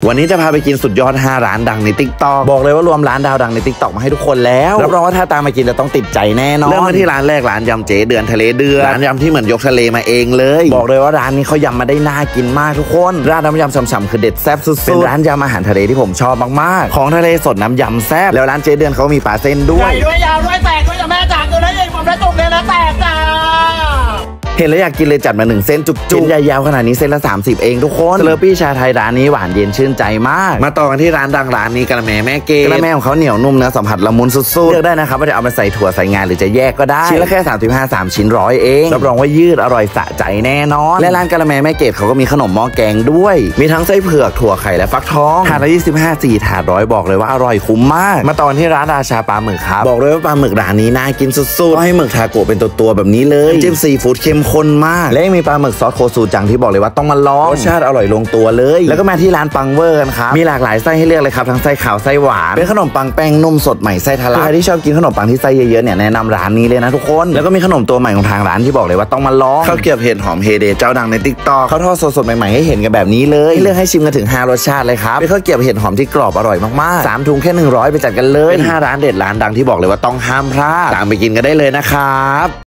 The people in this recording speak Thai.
วันนี้จะพาไปกินสุดยอด5ร้านดังใน TikTok บอกเลยว่ารวมร้านดาวดังใน TikTok มาให้ทุกคนแล้วรับรองว่าถ้าตามมากินจะต้องติดใจแน่นอนเริ่มที่ร้านแรกร้านยำเจ๊เดือนทะเลเดือดร้านยำที่เหมือนยกทะเลมาเองเลยบอกเลยว่าร้านนี้เขายำมาได้น่ากินมากทุกคนร้านน้ำยำฉ่ำๆคือเด็ดแซ่บสุดๆเป็นร้านยำอาหารทะเลที่ผมชอบมากๆของทะเลสดน้ำยำแซ่บแล้วร้านเจ๊เดือนเขามีปลาเส้นด้วยยาวด้วยแตกด้วยแม่จ๋าตัวนั้นเองผมได้ตุกเลยนะแตกจ้าเห็นแล้วอยากกินเลยจัดมา1เส้นจุกๆใหญ่ยาวขนาดนี้เส้นละ30เองทุกคนเซอร์ปี้ชาไทยร้านนี้หวานเย็นชื่นใจมากมาต่อกันที่ร้านดังร้านนี้กระแมแม่เกดกระแมของเขาเหนียวนุ่มเนื้อสัมผัสละมุนสุดๆเลือกได้นะครับว่าจะเอามาใส่ถั่วใส่งาหรือจะแยกก็ได้ชิ้นละแค่35 3ชิ้น100เองรับรองว่ายืดอร่อยสะใจแน่นอนและร้านกระแมแม่เกดเขาก็มีขนมหม้อแกงด้วยมีทั้งไส้เผือกถั่วไข่และฟักทองถาดละ25 4ถาด100บอกเลยว่าอร่อยคุ้มมากมาต่อกันที่ร้านราชาปลาหมึกครับบอกเลยว่าปลาหมึกร้านนี้น่ากินสุดๆให้หมึกทาโกะเป็นตัวแบบนี้เลยจิ้มซีฟู้ดเข้มข้นมากและมีปลาหมึกซอสโคซูจังที่บอกเลยว่าต้องมาลองรสชาติอร่อยลงตัวเลยแล้วก็มาที่ร้านปังเวอร์กันครับมีหลากหลายไส้ให้เลือกเลยครับทั้งไส้ขาวไส้หวานเป็นขนมปังแป้งนุ่มสดใหม่ไส้ทะลักใครที่ชอบกินขนมปังที่ไส้เยอะๆเนี่ยแนะนำร้านนี้เลยนะทุกคนแล้วก็มีขนมตัวใหม่ของทางร้านที่บอกเลยว่าต้องมาลองข้าวเกรี๊ยวเห็ดหอมเฮเดเจ้าดังใน TikTok เขาทอดสดๆใหม่ๆให้เห็นกันแบบนี้เลยเลือกให้ชิมกันถึง5รสชาติเลยครับเป็นข้าวเกรี๊ยวเห็ดหอมที่กรอบอร่อยมากๆ3ถุงแค่100ไปจัดกันเลยเป็น5ร้านเด็ดร้านดังที่บอกเลยว่าต้องห้ามพลาดตามไปกินกันได้เลยนะครับ